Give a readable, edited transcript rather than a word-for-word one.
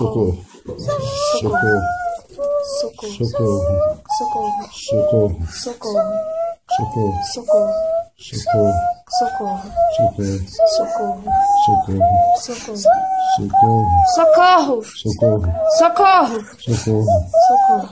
Socorro. Socorro. Socorro. Socorro. Socorro. Socorro. Socorro. Socorro. Socorro. Socorro. Socorro. Socorro. Socorro. Socorro. Socorro. Socorro! Socorro. Socorro! Socorro. Socorro!